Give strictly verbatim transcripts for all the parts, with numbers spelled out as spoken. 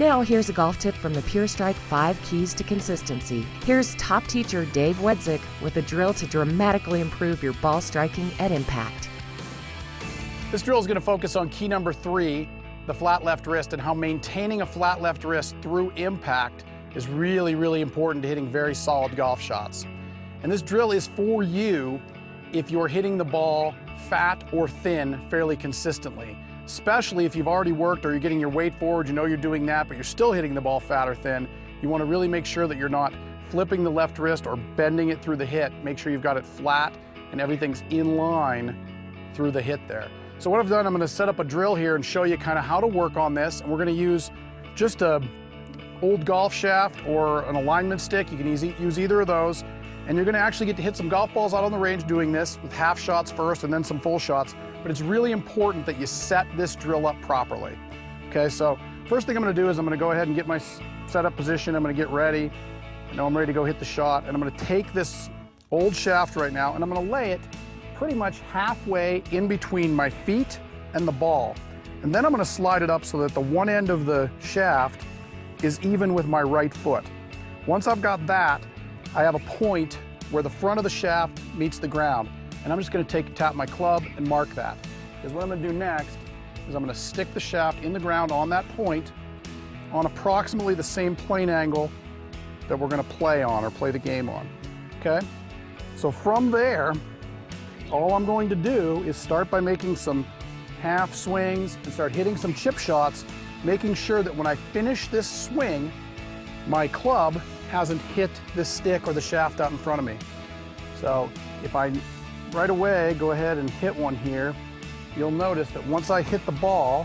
Now here's a golf tip from the Pure Strike five Keys to Consistency. Here's top teacher Dave Wedzik with a drill to dramatically improve your ball striking at impact. This drill is going to focus on key number three, the flat left wrist, and how maintaining a flat left wrist through impact is really, really important to hitting very solid golf shots. And this drill is for you if you're hitting the ball fat or thin fairly consistently, especially if you've already worked or you're getting your weight forward, you know you're doing that, but you're still hitting the ball fat or thin. You want to really make sure that you're not flipping the left wrist or bending it through the hit. Make sure you've got it flat and everything's in line through the hit there. So what I've done, I'm going to set up a drill here and show you kind of how to work on this. And we're going to use just a old golf shaft or an alignment stick. You can easy, use either of those. And you're going to actually get to hit some golf balls out on the range doing this with half shots first and then some full shots. But it's really important that you set this drill up properly. Okay, so first thing I'm going to do is I'm going to go ahead and get my setup position. I'm going to get ready. I know I'm ready to go hit the shot. And I'm going to take this old shaft right now and I'm going to lay it pretty much halfway in between my feet and the ball. And then I'm going to slide it up so that the one end of the shaft is even with my right foot. Once I've got that, I have a point where the front of the shaft meets the ground. And I'm just going to take tap my club and mark that. Because what I'm going to do next is I'm going to stick the shaft in the ground on that point on approximately the same plane angle that we're going to play on or play the game on. Okay? So from there, all I'm going to do is start by making some half swings and start hitting some chip shots, making sure that when I finish this swing, my club hasn't hit the stick or the shaft out in front of me. So if I right away go ahead and hit one here, you'll notice that once I hit the ball,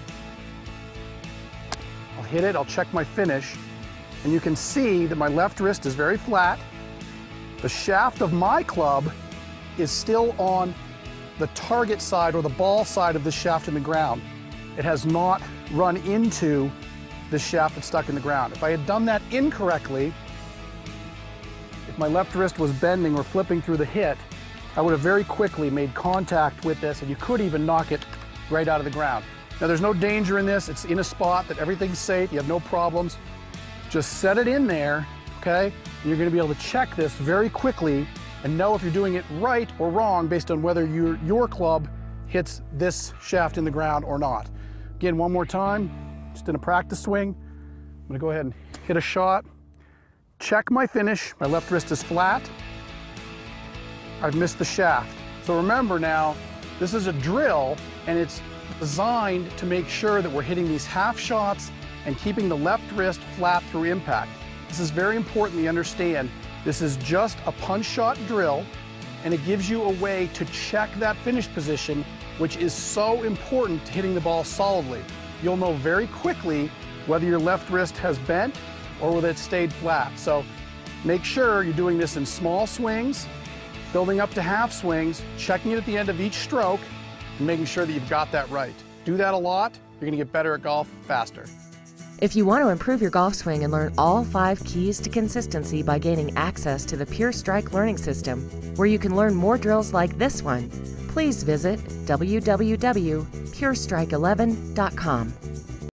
I'll hit it, I'll check my finish, and you can see that my left wrist is very flat. The shaft of my club is still on the target side or the ball side of the shaft in the ground. It has not run into the shaft that's stuck in the ground. If I had done that incorrectly, if my left wrist was bending or flipping through the hit, I would have very quickly made contact with this and you could even knock it right out of the ground. Now there's no danger in this. It's in a spot that everything's safe. You have no problems. Just set it in there, okay? And you're gonna be able to check this very quickly and know if you're doing it right or wrong based on whether your, your club hits this shaft in the ground or not. Again, one more time, just in a practice swing. I'm gonna go ahead and hit a shot, check my finish. My left wrist is flat. I've missed the shaft. So remember now, this is a drill and it's designed to make sure that we're hitting these half shots and keeping the left wrist flat through impact. This is very important you understand. This is just a punch shot drill and it gives you a way to check that finish position, which is so important to hitting the ball solidly. You'll know very quickly whether your left wrist has bent or whether it stayed flat. So make sure you're doing this in small swings, building up to half swings, checking it at the end of each stroke, and making sure that you've got that right. Do that a lot, you're gonna get better at golf faster. If you want to improve your golf swing and learn all five keys to consistency by gaining access to the Pure Strike learning system, where you can learn more drills like this one, please visit w w w dot pure strike eleven dot com.